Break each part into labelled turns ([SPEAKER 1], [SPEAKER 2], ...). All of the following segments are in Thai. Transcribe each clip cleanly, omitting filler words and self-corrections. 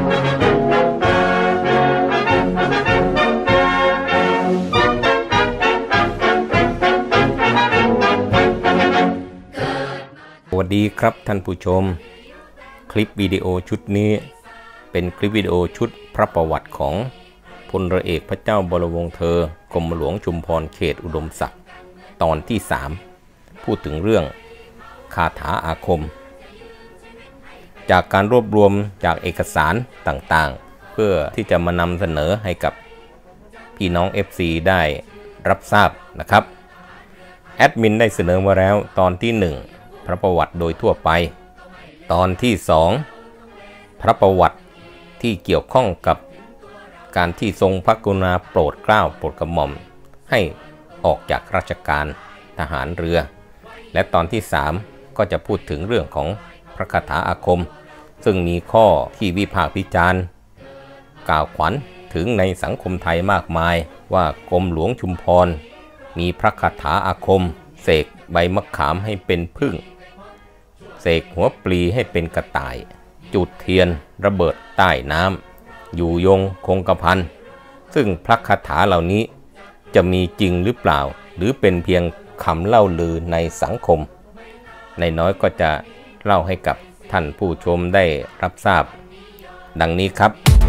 [SPEAKER 1] สวัสดีครับท่านผู้ชมคลิปวิดีโอชุดนี้เป็นคลิปวิดีโอชุดพระประวัติของพลเรือเอกพระเจ้าบรมวงศ์เธอกรมหลวงชุมพรเขตอุดมศักดิ์ตอนที่3พูดถึงเรื่องคาถาอาคมจากการรวบรวมจากเอกสารต่างๆเพื่อที่จะมานำเสนอให้กับพี่น้อง FC ได้รับทราบนะครับแอดมินได้เสนอมาแล้วตอนที่1พระประวัติโดยทั่วไปตอนที่2พระประวัติที่เกี่ยวข้องกับการที่ทรงพระกรุณาโปรดเกล้าโปรดกระหม่อมให้ออกจากราชการทหารเรือและตอนที่3ก็จะพูดถึงเรื่องของพระคาถาอาคมซึ่งมีข้อที่วิพากษ์วิจารณ์กล่าวขวัญถึงในสังคมไทยมากมายว่ากรมหลวงชุมพรมีพระคาถาอาคมเสกใบมะขามให้เป็นผึ้งเสกหัวปลีให้เป็นกระต่ายจุดเทียนระเบิดใต้น้ำอยู่ยงคงกระพันซึ่งพระคาถาเหล่านี้จะมีจริงหรือเปล่าหรือเป็นเพียงคำเล่าลือในสังคมในน้อยก็จะเล่าให้กับท่านผู้ชมได้รับทราบดังนี้ครับ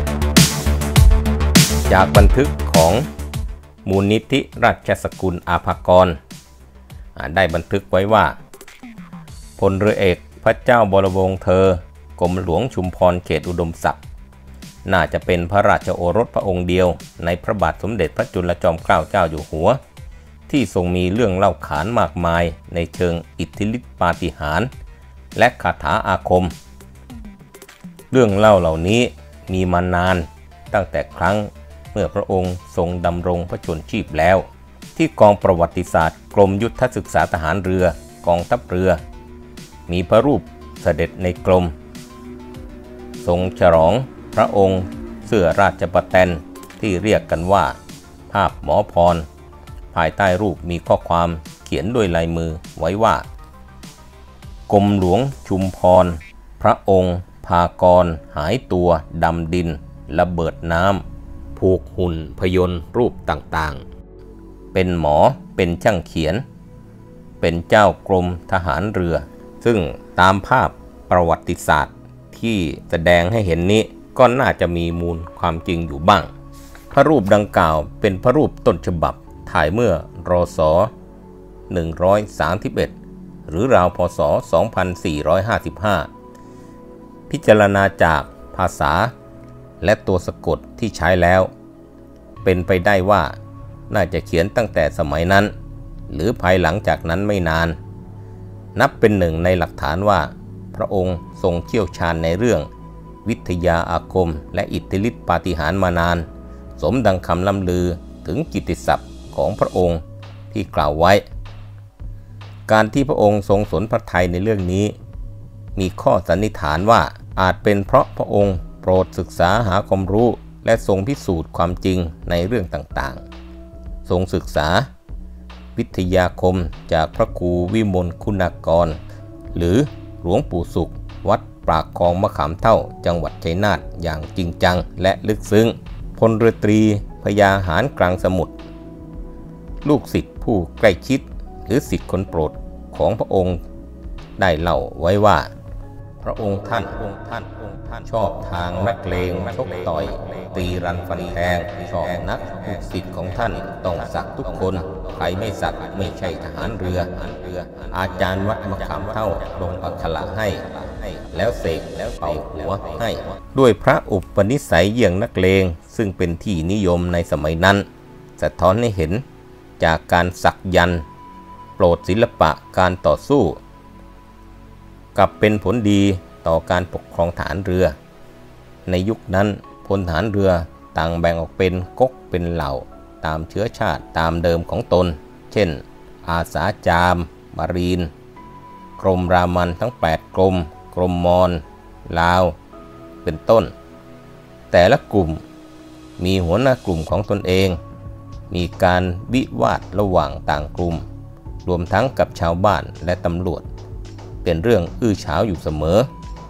[SPEAKER 1] จากบันทึกของมูลนิธิราชสกุลอาภากรได้บันทึกไว้ว่าพลเรือเอกพระเจ้าบรมวงศ์เธอกรมหลวงชุมพรเขตอุดมศักดิ์น่าจะเป็นพระราชโอรสพระองค์เดียวในพระบาทสมเด็จพระจุลจอมเกล้าเจ้าอยู่หัวที่ทรงมีเรื่องเล่าขานมากมายในเชิงอิทธิฤทธิปาฏิหาริย์และคาถาอาคมเรื่องเล่าเหล่านี้มีมานานตั้งแต่ครั้งเมื่อพระองค์ทรงดำรงพระชนชีพแล้วที่กองประวัติศาสตร์กรมยุทธศึกษาทหารเรือกองทัพเรือมีพระรูปเสด็จในกรมทรงฉลองพระองค์เสื้อราชประแตนที่เรียกกันว่าภาพหมอพรภายใต้รูปมีข้อความเขียนด้วยลายมือไว้ว่ากรมหลวงชุมพรพระองค์พากรหายตัวดำดินระเบิดน้ำผูกหุ่นพยนต์รูปต่างๆเป็นหมอเป็นช่างเขียนเป็นเจ้ากรมทหารเรือซึ่งตามภาพประวัติศาสตร์ที่แสดงให้เห็นนี้ก็น่าจะมีมูลความจริงอยู่บ้างพระรูปดังกล่าวเป็นพระรูปต้นฉบับถ่ายเมื่อรศ131หรือราวพศ2455พิจารณาจากภาษาและตัวสะกดที่ใช้แล้วเป็นไปได้ว่าน่าจะเขียนตั้งแต่สมัยนั้นหรือภายหลังจากนั้นไม่นานนับเป็นหนึ่งในหลักฐานว่าพระองค์ทรงเชี่ยวชาญในเรื่องวิทยาอาคมและอิทธิฤทธิปาฏิหาริย์มานานสมดังคำล่ำลือถึงกิตติศัพท์ของพระองค์ที่กล่าวไว้การที่พระองค์ทรงสนพระทัยในเรื่องนี้มีข้อสันนิษฐานว่าอาจเป็นเพราะพระองค์โปรดศึกษาหาความรู้และทรงพิสูจน์ความจริงในเรื่องต่างๆทรงศึกษาวิทยาคมจากพระครูวิมลคุณากรหรือหลวงปู่สุขวัดปากคลองมะขามเท่าจังหวัดชัยนาทอย่างจริงจังและลึกซึ้งพลเรือตรีพญาหารกลางสมุทรลูกศิษย์ผู้ใกล้ชิดหรือศิษย์คนโปรดของพระองค์ได้เล่าไว้ว่าพระองค์ท่านชอบทางนักเลงชกต่อยตีรันฟันแทงชอบนักลูกศิษย์ของท่านต้องสักทุกคนใครไม่สักไม่ใช่ทหารเรืออาจารย์วัดมะขามเท่าลงอักขระให้แล้วเสกแล้วเป่าหัวให้ด้วยพระอุปนิสัยเยี่ยงนักเลงซึ่งเป็นที่นิยมในสมัยนั้นสะท้อนให้เห็นจากการสักยันต์โปรดศิลปะการต่อสู้กับเป็นผลดีต่อการปกครองฐานเรือในยุคนั้นพลฐานเรือต่างแบ่งออกเป็นก๊กเป็นเหล่าตามเชื้อชาติตามเดิมของตนเช่นอาสาจามบารีนกรมรามันทั้ง8กรมกรมมอญลาวเป็นต้นแต่ละกลุ่มมีหัวหน้ากลุ่มของตนเองมีการวิวาทระหว่างต่างกลุ่มรวมทั้งกับชาวบ้านและตำรวจเป็นเรื่องอื้อฉาวอยู่เสมอ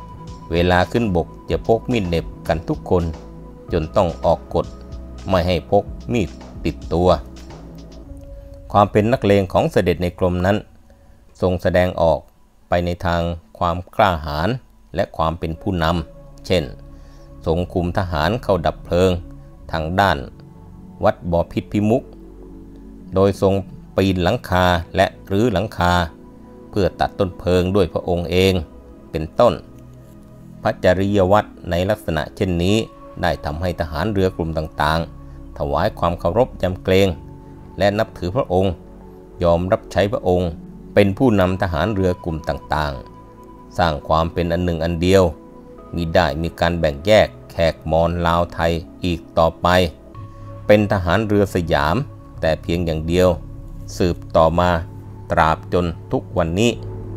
[SPEAKER 1] เวลาขึ้นบกจะพกมีดเหน็บกันทุกคนจนต้องออกกฎไม่ให้พกมีดติดตัวความเป็นนักเลงของเสด็จในกรมนั้นทรงแสดงออกไปในทางความกล้าหาญและความเป็นผู้นำเช่นทรงคุมทหารเข้าดับเพลิงทางด้านวัดบ่อพิษพิมุขโดยทรงปีนหลังคาและรื้อหลังคาเพื่อตัดต้นเพลิงด้วยพระองค์เองเป็นต้นพระจริยวัตรในลักษณะเช่นนี้ได้ทำให้ทหารเรือกลุ่มต่างๆถวายความเคารพยำเกรงและนับถือพระองค์ยอมรับใช้พระองค์เป็นผู้นำทหารเรือกลุ่มต่างๆสร้างความเป็นอันหนึ่งอันเดียวมิได้มีการแบ่งแยกแขกมอญลาวไทยอีกต่อไปเป็นทหารเรือสยามแต่เพียงอย่างเดียวสืบต่อมาตราบจนทุกวันนี้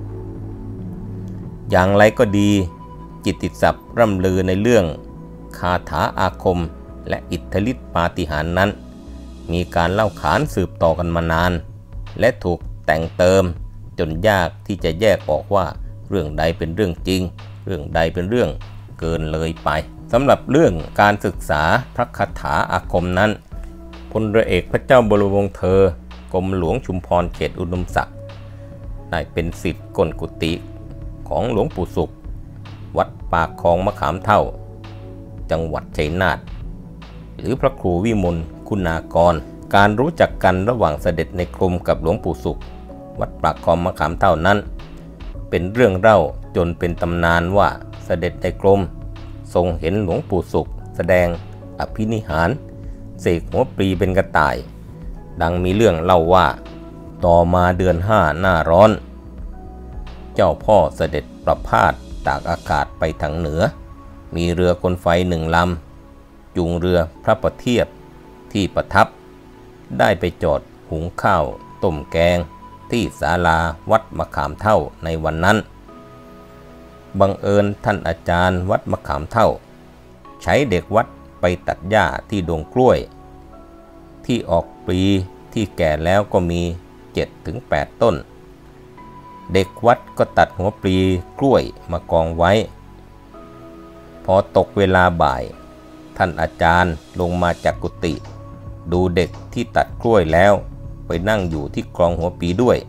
[SPEAKER 1] อย่างไรก็ดีกิตติศัพท์ร่ำลือในเรื่องคาถาอาคมและอิทธิฤทธิปาฏิหาริย์นั้นมีการเล่าขานสืบต่อกันมานานและถูกแต่งเติมจนยากที่จะแยกออกว่าเรื่องใดเป็นเรื่องจริงเรื่องใดเป็นเรื่องเกินเลยไปสำหรับเรื่องการศึกษาพระคาถาอาคมนั้นพลเรือเอกพระเจ้าบรมวงศ์เธอกรมหลวงชุมพรเขตอุดมศักดิ์ได้เป็นศิษย์ก้นกุฏิของหลวงปู่ศุกร์วัดปากคลองมะขามเท่าจังหวัดชัยนาทหรือพระครูวิมลคุณากรการรู้จักกันระหว่างเสด็จในกรมกับหลวงปู่ศุกร์วัดปากคลองมะขามเท่านั้นเป็นเรื่องเล่าจนเป็นตำนานว่าเสด็จในกรมทรงเห็นหลวงปู่ศุกร์แสดงอภินิหารเสกหัวปลีเป็นกระต่ายดังมีเรื่องเล่าว่าต่อมาเดือน5หน้าร้อนเจ้าพ่อเสด็จประพาสตากอากาศไปทางเหนือมีเรือกลไฟ1 ลำจูงเรือพระประเทียบที่ประทับได้ไปจอดหุงข้าวต้มแกงที่ศาลาวัดมะขามเท่าในวันนั้นบังเอิญท่านอาจารย์วัดมะขามเท่าใช้เด็กวัดไปตัดหญ้าที่ดงกล้วยที่ออกปลีที่แก่แล้วก็มี 7-8 ต้นเด็กวัดก็ตัดหัวปลีกล้วยมากองไว้พอตกเวลาบ่ายท่านอาจารย์ลงมาจากกุฏิดูเด็กที่ตัดกล้วยแล้วไปนั่งอยู่ที่กองหัวปลีด้วย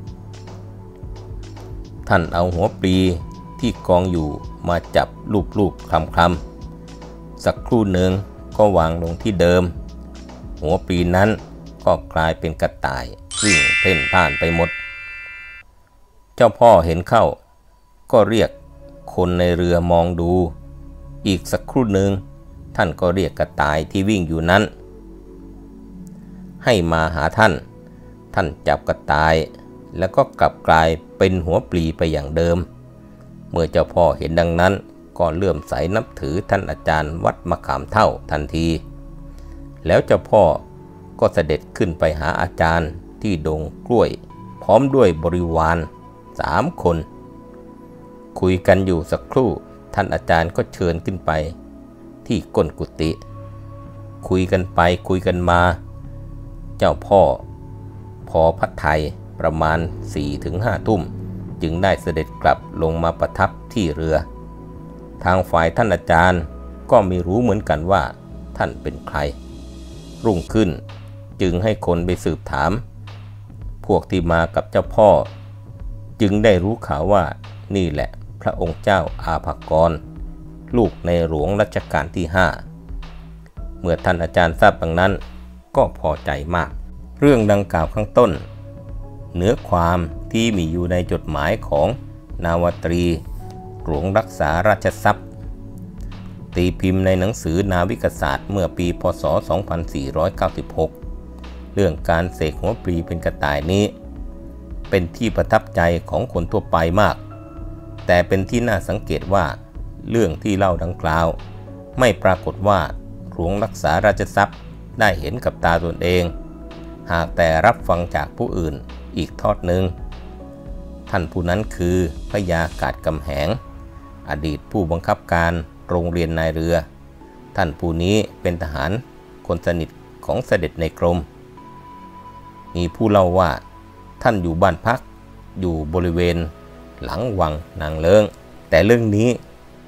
[SPEAKER 1] ท่านเอาหัวปลีที่กองอยู่มาจับลูบๆคลำๆสักครู่หนึ่งก็วางลงที่เดิมหัวปลีนั้นก็กลายเป็นกระต่ายวิ่งเพ่นพ่านไปหมดเจ้าพ่อเห็นเข้าก็เรียกคนในเรือมองดูอีกสักครู่หนึ่งท่านก็เรียกกระต่ายที่วิ่งอยู่นั้นให้มาหาท่านจับกระต่ายแล้วก็กลับกลายเป็นหัวปลีไปอย่างเดิมเมื่อเจ้าพ่อเห็นดังนั้นก็เลื่อมใสนับถือท่านอาจารย์วัดมะขามเท่าทันทีแล้วเจ้าพ่อก็เสด็จขึ้นไปหาอาจารย์ที่ดงกล้วยพร้อมด้วยบริวาร3 คนคุยกันอยู่สักครู่ท่านอาจารย์ก็เชิญขึ้นไปที่ก้นกุฏิคุยกันไปคุยกันมาเจ้าพ่อพอพระทัยประมาณ 4-5 ทุ่มจึงได้เสด็จกลับลงมาประทับที่เรือทางฝ่ายท่านอาจารย์ก็ไม่รู้เหมือนกันว่าท่านเป็นใครรุ่งขึ้นจึงให้คนไปสืบถามพวกที่มากับเจ้าพ่อจึงได้รู้ข่าวว่านี่แหละพระองค์เจ้าอาภากรลูกในหลวงรัชกาลที่5เมื่อท่านอาจารย์ทราบดังนั้นก็พอใจมากเรื่องดังกล่าวข้างต้นเนื้อความที่มีอยู่ในจดหมายของนาวาตรีหลวงรักษาราชทรัพย์ตีพิมพ์ในหนังสือนาวิกศาสตร์เมื่อปีพ.ศ. 2496เรื่องการเสกหัวปลีเป็นกระต่ายนี้เป็นที่ประทับใจของคนทั่วไปมากแต่เป็นที่น่าสังเกตว่าเรื่องที่เล่าดังกล่าวไม่ปรากฏว่าหลวงรักษาราชทรัพย์ได้เห็นกับตาตนเองหากแต่รับฟังจากผู้อื่นอีกทอดหนึ่งท่านผู้นั้นคือพระยากาศกำแหงอดีตผู้บังคับการโรงเรียนนายเรือท่านผู้นี้เป็นทหารคนสนิทของเสด็จในกรมมีผู้เล่าว่าท่านอยู่บ้านพักอยู่บริเวณหลังวังนางเลิ้งแต่เรื่องนี้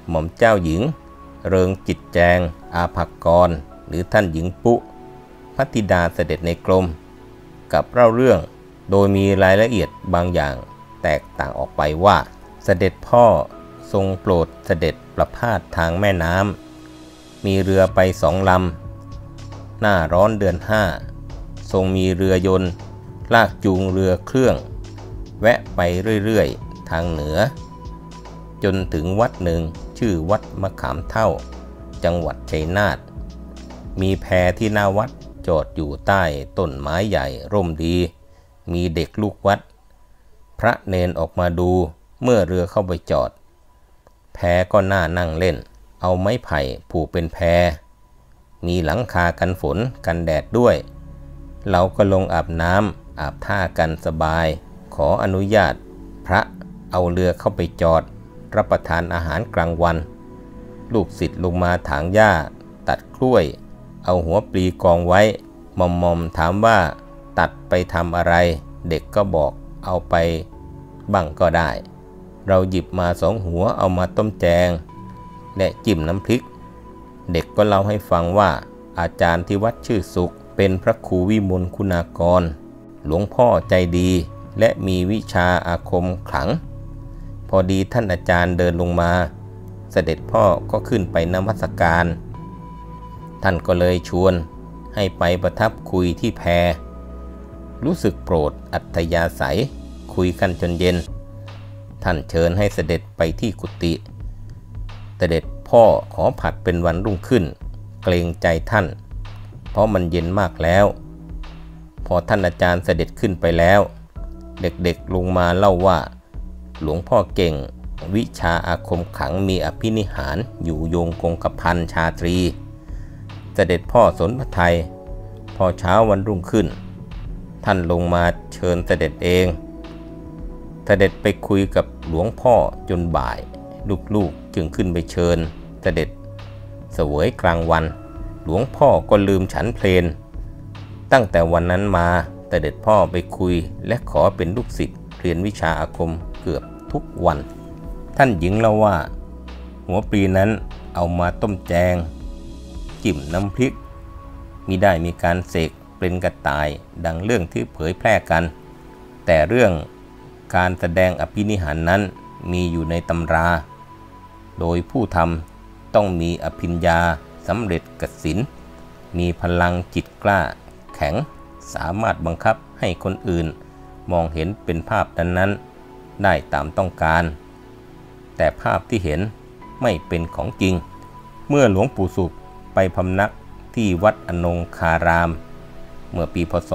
[SPEAKER 1] หม่อมเจ้าหญิงเริงจิตแจงอาภากรหรือท่านหญิงปุพระธิดาเสด็จในกรมกับเล่าเรื่องโดยมีรายละเอียดบางอย่างแตกต่างออกไปว่าเสด็จพ่อทรงโปรดเสด็จประพาสทางแม่น้ำมีเรือไป2 ลำหน้าร้อนเดือน5ทรงมีเรือยนต์ลากจูงเรือเครื่องแวะไปเรื่อยๆทางเหนือจนถึงวัดหนึ่งชื่อวัดมะขามเท่าจังหวัดชัยนาทมีแพที่หน้าวัดจอดอยู่ใต้ต้นไม้ใหญ่ร่มดีมีเด็กลูกวัดพระเนนออกมาดูเมื่อเรือเข้าไปจอดแพก็น่านั่งเล่นเอาไม้ไผ่ผูกเป็นแพมีหลังคากันฝนกันแดดด้วยเราก็ลงอาบน้ำอาบท่ากันสบายขออนุญาตพระเอาเรือเข้าไปจอดรับประทานอาหารกลางวันลูกศิษย์ลงมาถางหญ้าตัดกล้วยเอาหัวปลีกองไว้มอมถามว่าตัดไปทำอะไรเด็กก็บอกเอาไปบ้างก็ได้เราหยิบมา2 หัวเอามาต้มแจงและจิ้มน้ำพริกเด็กก็เล่าให้ฟังว่าอาจารย์ที่วัดชื่อสุขเป็นพระครูวิมลคุณากรหลวงพ่อใจดีและมีวิชาอาคมขลังพอดีท่านอาจารย์เดินลงมาเสด็จพ่อก็ขึ้นไปนมัสการท่านก็เลยชวนให้ไปประทับคุยที่แพรู้สึกโปรดอัธยาศัยคุยกันจนเย็นท่านเชิญให้เสด็จไปที่กุฏิเสด็จพ่อขอผัดเป็นวันรุ่งขึ้นเกรงใจท่านเพราะมันเย็นมากแล้วพอท่านอาจารย์เสด็จขึ้นไปแล้วเด็กๆลงมาเล่าว่าหลวงพ่อเก่งวิชาอาคมขลังมีอภินิหารอยู่โยงคงกระพันชาตรีเสด็จพ่อสนพระทัยพอเช้าวันรุ่งขึ้นท่านลงมาเชิญเสด็จเองเสด็จไปคุยกับหลวงพ่อจนบ่ายลูกๆจึงขึ้นไปเชิญเสด็จเสวยกลางวันหลวงพ่อก็ลืมฉันเพลนตั้งแต่วันนั้นมาเสด็จพ่อไปคุยและขอเป็นลูกศิษย์เรียนวิชาอาคมเกือบทุกวันท่านหญิงเล่าว่าหัวปลีนั้นเอามาต้มแจงจิ้มน้ำพริกมิได้มีการเสกเป็นกระต่ายดังเรื่องที่เผยแพร่กันแต่เรื่องการแสดงอภินิหารนั้นมีอยู่ในตำราโดยผู้ทำต้องมีอภิญญาสำเร็จกสิณมีพลังจิตกล้าแข็งสามารถบังคับให้คนอื่นมองเห็นเป็นภาพนั้นๆได้ตามต้องการแต่ภาพที่เห็นไม่เป็นของจริงเมื่อหลวงปู่สุขไปพำนักที่วัดอนงคารามเมื่อปีพ.ศ.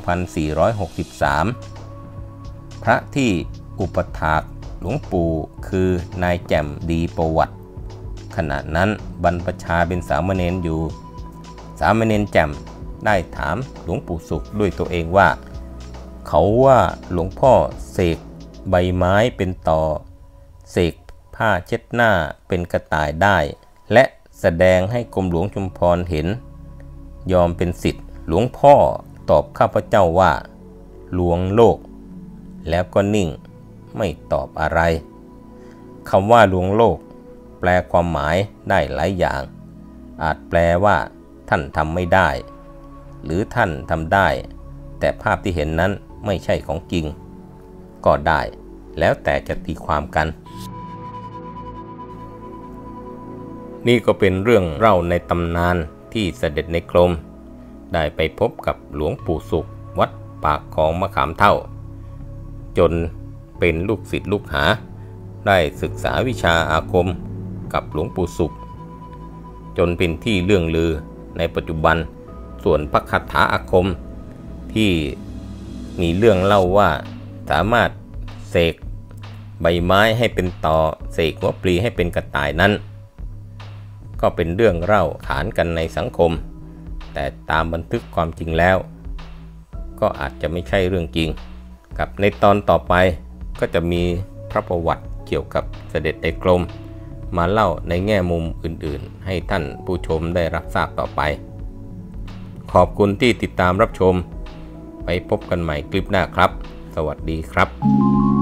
[SPEAKER 1] 2463พระที่อุปถากหลวงปู่คือนายแจ่มดีประวัติขณะนั้นบรรพชาเป็นสามเณรอยู่สามเณรแจ่มได้ถามหลวงปู่สุขด้วยตัวเองว่าเขาว่าหลวงพ่อเสกใบไม้เป็นต่อเสกผ้าเช็ดหน้าเป็นกระต่ายได้และแสดงให้กรมหลวงชุมพรเห็นยอมเป็นศิษย์หลวงพ่อตอบข้าพเจ้าว่าลวงโลกแล้วก็นิ่งไม่ตอบอะไรคำว่าลวงโลกแปลความหมายได้หลายอย่างอาจแปลว่าท่านทำไม่ได้หรือท่านทำได้แต่ภาพที่เห็นนั้นไม่ใช่ของจริงก็ได้แล้วแต่จะตีความกันนี่ก็เป็นเรื่องเล่าในตำนานที่เสด็จในกรมได้ไปพบกับหลวงปู่สุขวัดปากคลองมะขามเท่าจนเป็นลูกศิษย์ลูกหาได้ศึกษาวิชาอาคมกับหลวงปู่สุขจนเป็นที่เลื่องลือในปัจจุบันส่วนพระคาถาอาคมที่มีเรื่องเล่าว่าสามารถเสกใบไม้ให้เป็นต่อเสกหัวปลีให้เป็นกระต่ายนั้นก็เป็นเรื่องเล่าขานกันในสังคมแต่ตามบันทึกความจริงแล้วก็อาจจะไม่ใช่เรื่องจริงกับในตอนต่อไปก็จะมีพระประวัติเกี่ยวกับเสด็จในกรมมาเล่าในแง่มุมอื่นๆให้ท่านผู้ชมได้รับทราบต่อไปขอบคุณที่ติดตามรับชมไปพบกันใหม่คลิปหน้าครับสวัสดีครับ